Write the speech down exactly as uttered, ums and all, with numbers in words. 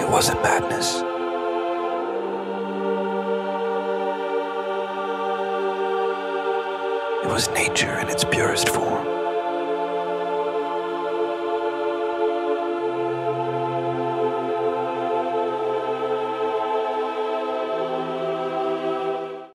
It wasn't madness. It was nature in its purest form.